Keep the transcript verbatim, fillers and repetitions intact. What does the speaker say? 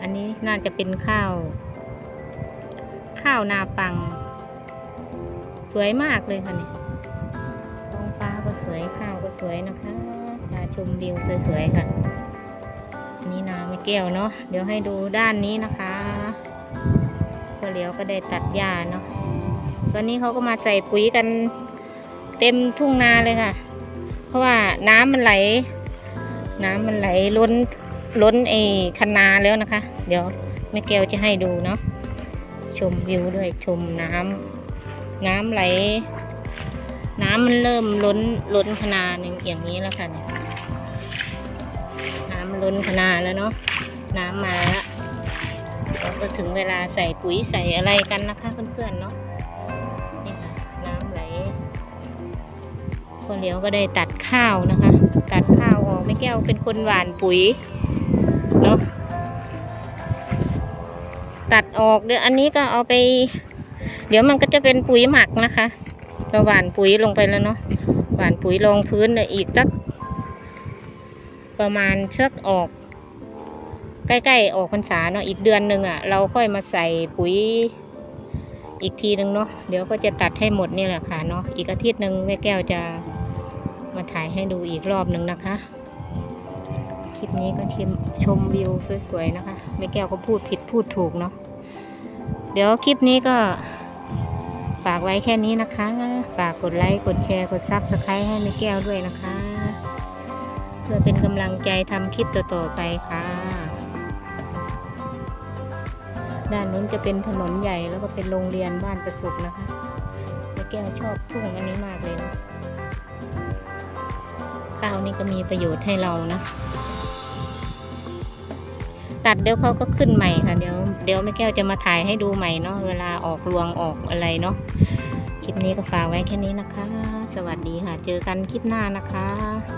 อันนี้น่าจะเป็นข้าวข้าวนาปังสวยมากเลยค่ะนี่ท้องฟ้าก็สวยข้าวก็สวยนะคะพาชมวิวสวยๆค่ะอันนี้นาแม่แก้วเนาะเดี๋ยวให้ดูด้านนี้นะคะพอเลี้ยวก็ได้ตัดหญ้าเนาะตอนนี้เขาก็มาใส่ปุ๋ยกันเต็มทุ่งนาเลยค่ะเพราะว่าน้ำมันไหลน้ำมันไหลล้นล้นไอ้คันนาแล้วนะคะเดี๋ยวแม่แก้วจะให้ดูเนาะชมวิวด้วยชมน้ำน้ำไหลน้ำมันเริ่มล้นล้นคันนาอย่างนี้แล้วค่ะเนี่ยน้ำมันล้นคันนาแล้วเนาะน้ำมาแล้วก็ถึงเวลาใส่ปุ๋ยใส่อะไรกันนะคะเพื่อนๆเนาะนี่ค่ะน้ำไหลพอเลี้ยวก็ได้ตัดข้าวนะคะตัดข้าวออกแม่แก้วเป็นคนหว่านปุ๋ยเนาะตัดออกเดี๋ยวอันนี้ก็เอาไปเดี๋ยวมันก็จะเป็นปุ๋ยหมักนะคะเราหว่านปุ๋ยลงไปแล้วเนาะหว่านปุ๋ยลงพื้นอีกสักประมาณเชือกออกใกล้ๆออกพรรษาเนาะอีกเดือนหนึ่งอ่ะเราค่อยมาใส่ปุ๋ยอีกทีหนึ่งเนาะเดี๋ยวก็จะตัดให้หมดนี่แหละค่ะเนาะอีกอาทิตย์หนึ่งแม่แก้วจะมาถ่ายให้ดูอีกรอบหนึ่งนะคะคลิปนี้ก็ชมชมวิวสวยๆนะคะแม่แก้วก็พูดผิดพูดถูกเนาะเดี๋ยวคลิปนี้ก็ฝากไว้แค่นี้นะคะฝากกดไลค์กดแชร์กดซับสไครต์ให้แม่แก้วด้วยนะคะเพื่อเป็นกำลังใจทำคลิปต่อๆไปค่ะด้านนู้นจะเป็นถนนใหญ่แล้วก็เป็นโรงเรียนบ้านประสุขนะคะแม่แก้วชอบทุ่งอันนี้มากเลยนะข้าวนี่ก็มีประโยชน์ให้เรานะตัดเดี๋ยวเขาก็ขึ้นใหม่ค่ะเดี๋ยวเดี๋ยวแม่แก้วจะมาถ่ายให้ดูใหม่เนาะเวลาออกรวงออกอะไรเนาะคลิปนี้ก็ฝากไว้แค่นี้นะคะสวัสดีค่ะเจอกันคลิปหน้านะคะ